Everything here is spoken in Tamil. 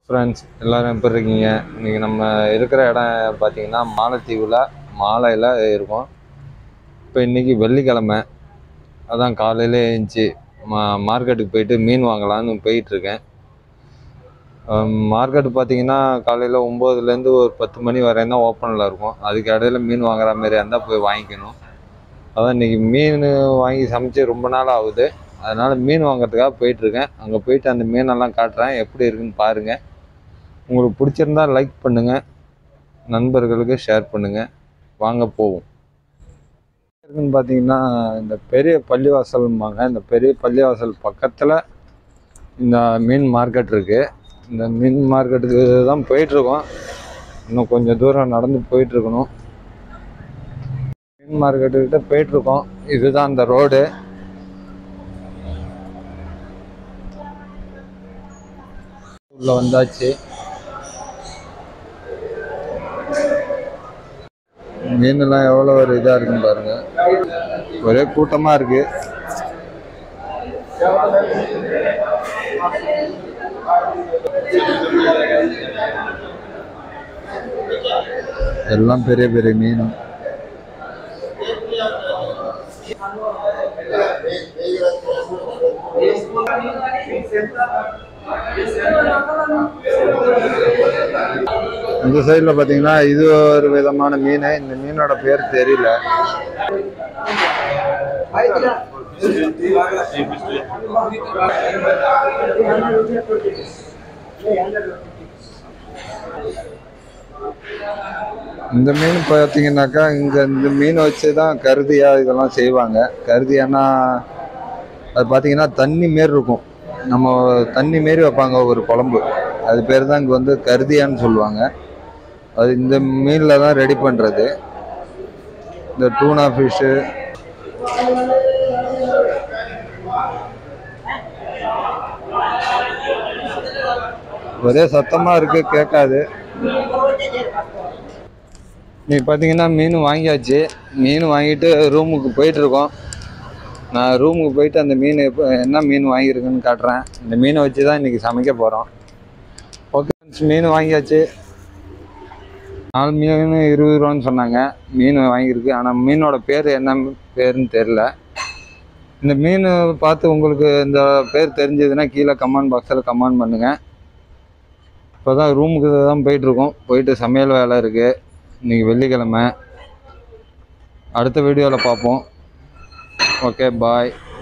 ஃப்ரெண்ட்ஸ் எல்லோரும் எப்படி இருக்கீங்க? இன்றைக்கி நம்ம இருக்கிற இடம் பார்த்திங்கன்னா மாலத்தீவில் மாலையில் இருக்கும். இப்போ இன்றைக்கி வெள்ளிக்கிழமை, அதான் காலையில் எழுந்துச்சி மார்க்கெட்டுக்கு போயிட்டு மீன் வாங்கலான்னு போயிட்டுருக்கேன். மார்க்கெட்டு பார்த்திங்கன்னா காலையில் 9லேருந்து ஒரு 10 மணி வரையும் தான் ஓப்பனில் இருக்கும். அதுக்கு இடையில மீன் வாங்குற மாதிரி இருந்தால் போய் வாங்கிக்கணும். அதான் இன்றைக்கி மீன் வாங்கி சமைச்சு ரொம்ப நாள் ஆகுது. அதனால் மீன் வாங்குறதுக்காக போயிட்டுருக்கேன். அங்கே போயிட்டு அந்த மீனெல்லாம் காட்டுறேன், எப்படி இருக்குன்னு பாருங்கள். உங்களுக்கு பிடிச்சிருந்தா லைக் பண்ணுங்கள், நண்பர்களுக்கு ஷேர் பண்ணுங்கள். வாங்க போவோம். இருக்குன்னு பார்த்தீங்கன்னா இந்த பெரிய பள்ளிவாசல்பாங்க. இந்த பெரிய பள்ளிவாசல் பக்கத்தில் இந்த மீன் மார்க்கெட் இருக்குது. இந்த மீன் மார்க்கெட்டுக்கு தான் போயிட்டுருக்கோம். இன்னும் கொஞ்சம் தூரம் நடந்து போயிட்டுருக்கணும். மீன் மார்க்கெட்டுக்கிட்ட போயிட்டுருக்கோம். இதுதான் அந்த ரோடு. உள்ள வந்தாச்சு. மீனெல்லாம் எவ்வளோ ஒரு இதாக இருக்குன்னு பாருங்க. ஒரே கூட்டமாக இருக்கு. எல்லாம் பெரிய பெரிய மீன். இந்த சைடில் பார்த்தீங்கன்னா இது ஒரு விதமான மீன். இந்த மீனோட பேர் தெரியல. இந்த மீன் பார்த்தீங்கன்னாக்கா இங்கே இந்த மீன் வச்சு தான் கருதியா இதெல்லாம் செய்வாங்க. கருதியானா அது பார்த்தீங்கன்னா தண்ணி மாரி இருக்கும். நம்ம தண்ணி மாரி வைப்பாங்க ஒரு குழம்பு. அது பேர் தான் இங்கே வந்து கருதியான்னு சொல்லுவாங்க. அது இந்த மீனில் தான் ரெடி பண்ணுறது. இந்த டூனா ஃபிஷ்ஷு, ஒரே சத்தமாக இருக்குது, கேட்காது. இன்னைக்கு பார்த்தீங்கன்னா மீன் வாங்கியாச்சு. மீன் வாங்கிட்டு ரூமுக்கு போயிட்டுருக்கோம். நான் ரூமுக்கு போயிட்டு அந்த மீன் என்ன மீன் வாங்கியிருக்குன்னு காட்டுறேன். இந்த மீனை வச்சு தான் இன்றைக்கி சமைக்க போகிறோம். ஓகே, மீன் வாங்கியாச்சு. 4 மீன் 20 ரூபான்னு சொன்னாங்க. மீன் வாங்கியிருக்கு. ஆனால் மீனோட பேர் என்ன பேருன்னு தெரில. இந்த மீன் பார்த்து உங்களுக்கு இந்த பேர் தெரிஞ்சதுன்னா கீழே கமெண்ட் பாக்ஸில் கமெண்ட் பண்ணுங்கள். இப்போ தான் ரூமுக்கு தான் போயிட்டுருக்கோம். போயிட்டு சமையல் வேலை இருக்குது. இன்றைக்கி வெள்ளிக்கிழமை. அடுத்த வீடியோவில் பார்ப்போம். ஓகே, பாய்.